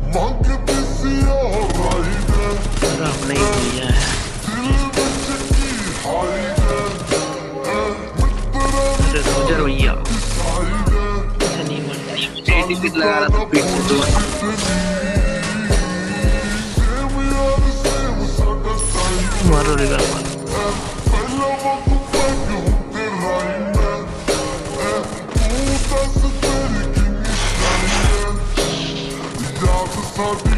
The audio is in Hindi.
रब ने ही दिया है। रोजर भैया नहीं मन लगा रहा था पीठ से दूर। मारो रिवर मारो। Stop.